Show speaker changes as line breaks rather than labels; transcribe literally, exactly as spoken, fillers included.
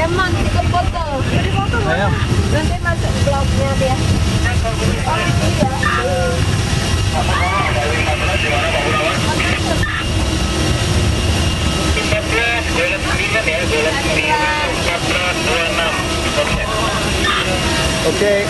Kemon, ikut foto. Jadi foto.
Ayo.
Nanti masuk vlognya dia. Oh, iya.
Oke.